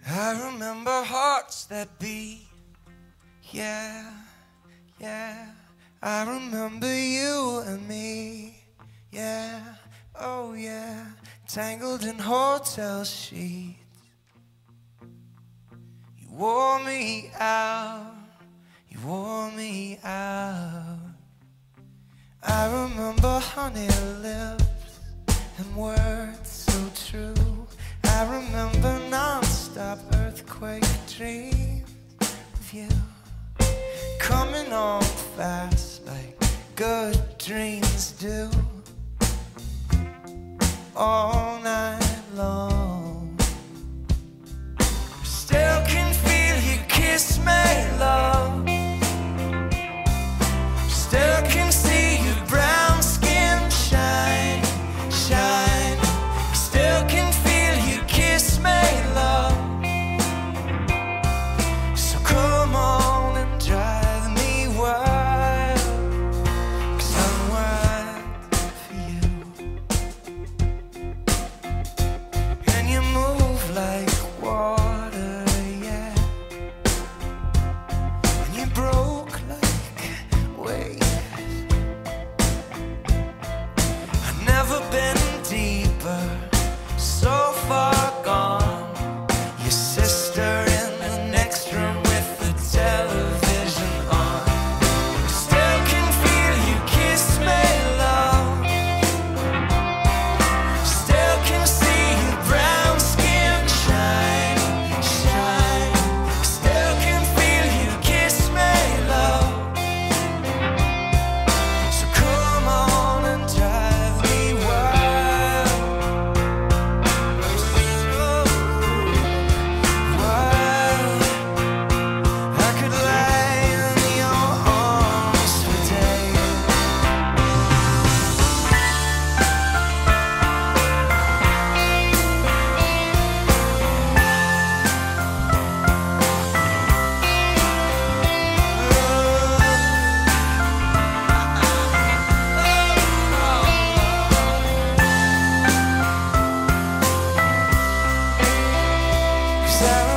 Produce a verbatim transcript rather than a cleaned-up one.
I remember hearts that beat, yeah, yeah. I remember you and me, yeah, oh yeah. Tangled in hotel sheets, you wore me out, you wore me out. I remember honey lips and words so true. I remember non-stop earthquake dreams of you, coming on fast like good dreams do, all night long. Still can feel you kiss me, love. Still can see your brown skin shine, shine. Still can feel you kiss me, love. So come on and drive me wild, 'cause I'm wild for you. And you move like water, yeah. And you broke like waves. I've never been deeper, so far gone. Your sister in the next room with the television on. Still can feel you kiss me, love. Still can see your brown skin shine, shine. Still can feel you kiss me, love. So come on and drive me wild, wild. I could lie in your arms for days. Cause I